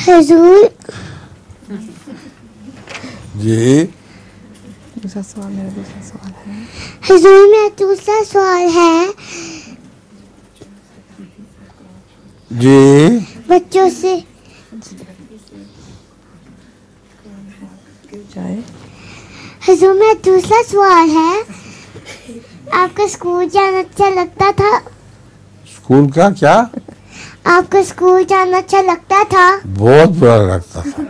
हुजूर जी दूसरा सवाल है हुजूर मेरा दूसरा सवाल है जी बच्चों से जाए। हुजूर मेरा दूसरा सवाल है आपका स्कूल जाना अच्छा लगता था? स्कूल का क्या? आपको स्कूल जाना अच्छा लगता था? बहुत बुरा लगता था।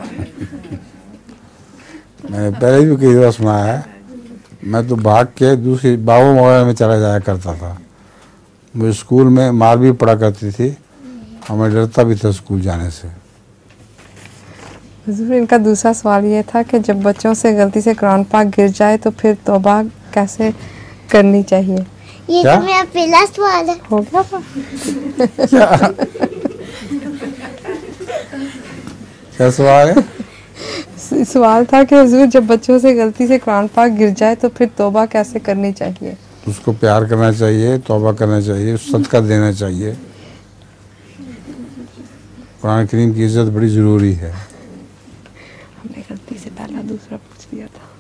मैंने पहले भी कई बार सुना है। मैं तो भाग के दूसरी बाबू वगैरह में चला जाया करता था। मुझे स्कूल में मार भी पड़ा करती थी और मैं डरता भी था स्कूल जाने से। हुजूर इनका दूसरा सवाल ये था कि जब बच्चों से गलती से कुरान पाक गिर जाए तो फिर तौबा कैसे करनी चाहिए? ये क्या? तो मेरा पहला सवाल है। हो गया क्या क्या सवाल है? सवाल था कि हुजूर जब बच्चों से गलती से कुरान पाक गिर जाए तो फिर तौबा कैसे करनी चाहिए? उसको प्यार करना चाहिए, तौबा करना चाहिए, सदका देना चाहिए। कुरान करीम की इज्जत बड़ी ज़रूरी है। हमने गलती से पहला दूसरा पूछ दिया था।